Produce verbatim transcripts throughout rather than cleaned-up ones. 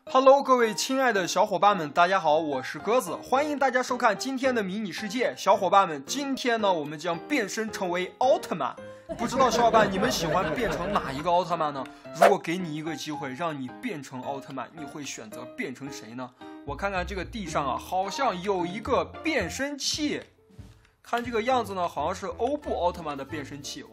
Hello， 各位亲爱的小伙伴们，大家好，我是鸽子，欢迎大家收看今天的迷你世界。小伙伴们，今天呢，我们将变身成为奥特曼。不知道小伙伴你们喜欢变成哪一个奥特曼呢？如果给你一个机会让你变成奥特曼，你会选择变成谁呢？我看看这个地上啊，好像有一个变身器，看这个样子呢，好像是欧布奥特曼的变身器。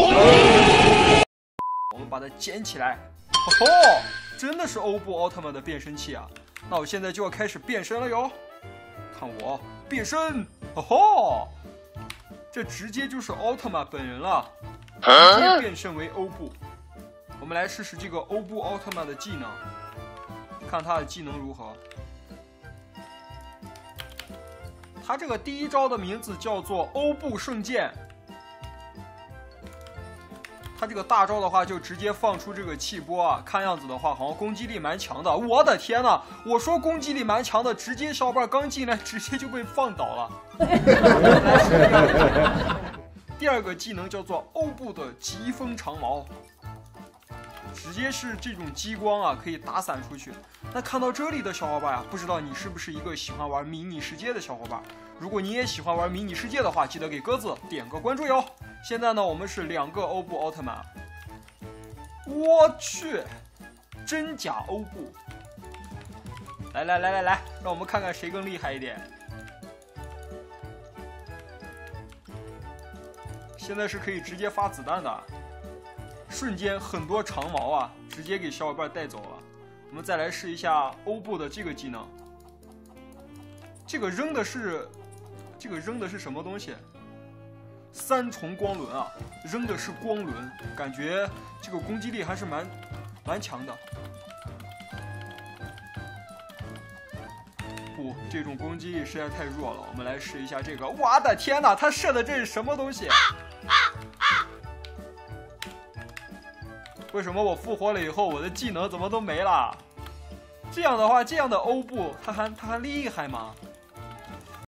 我们把它捡起来。哦，真的是欧布奥特曼的变身器啊！那我现在就要开始变身了哟，看我变身！哦吼，这直接就是奥特曼本人了，直接变身为欧布。我们来试试这个欧布奥特曼的技能，看他的技能如何。他这个第一招的名字叫做欧布圣剑。他这个大招的话，就直接放出这个气波啊，看样子的话，好像攻击力蛮强的。我的天呐，我说攻击力蛮强的，直接小伙伴刚进来，直接就被放倒了。第二个技能叫做欧布的疾风长矛，直接是这种激光啊，可以打散出去。那看到这里的小伙伴啊，不知道你是不是一个喜欢玩迷你世界的小伙伴？如果你也喜欢玩迷你世界的话，记得给鸽子点个关注哟。现在呢，我们是两个欧布奥特曼。我去，真假欧布！来来来来来，让我们看看谁更厉害一点。现在是可以直接发子弹的，瞬间很多长矛啊，直接给小伙伴带走了。我们再来试一下欧布的这个技能。这个扔的是，这个扔的是什么东西？三重光轮啊，扔的是光轮，感觉这个攻击力还是蛮蛮强的。不，这种攻击力实在太弱了。我们来试一下这个。我的天哪，他射的这是什么东西？为什么我复活了以后，我的技能怎么都没了？这样的话，这样的欧布，他还他还厉害吗？